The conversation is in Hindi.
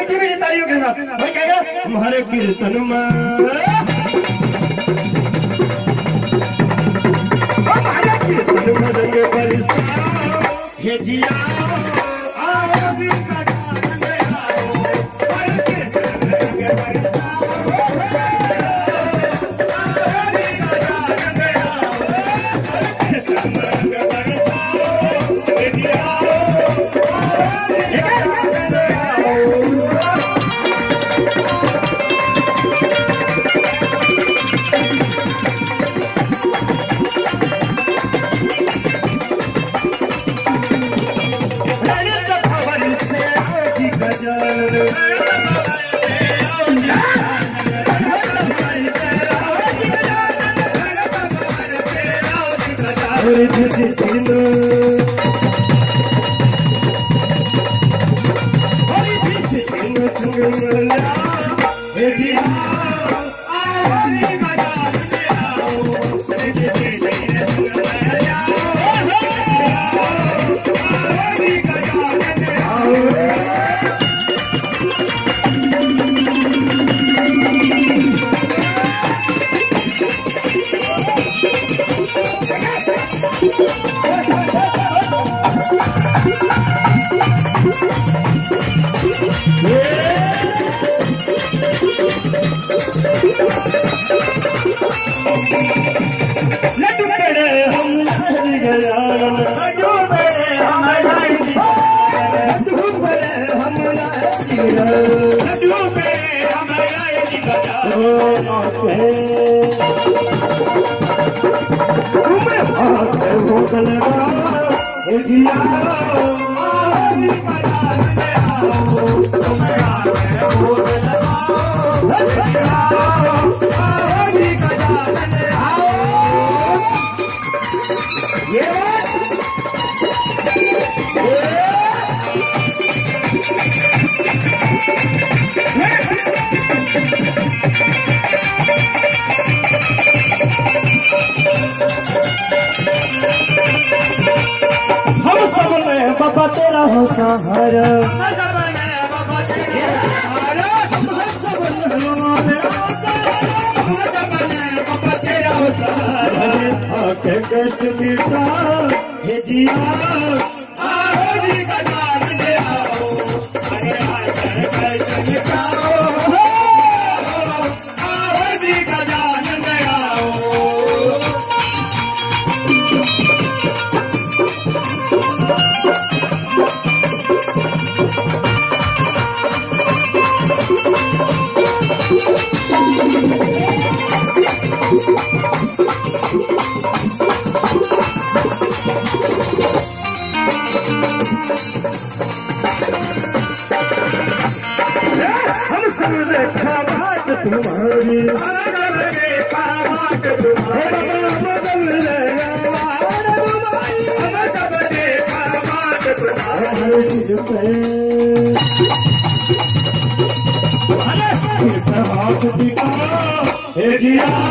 मीठी मीठी तालियों के साथ भाई कहेगा हमारे कीर्तन में हमारे कीर्तन में रंग बरसा हे जिया आओ दिल का गान गाओ हमारे कीर्तन में रंग बरसा बाबा तेरा हो सहारा आके कष्ट मिटा हे जिया आओ जी का जान दे आओ अरे आके कष्ट मिटाओ आओ जी का जान दे आओ हम सब देखा बात तुम्हारी हाथ दिखा हे जिया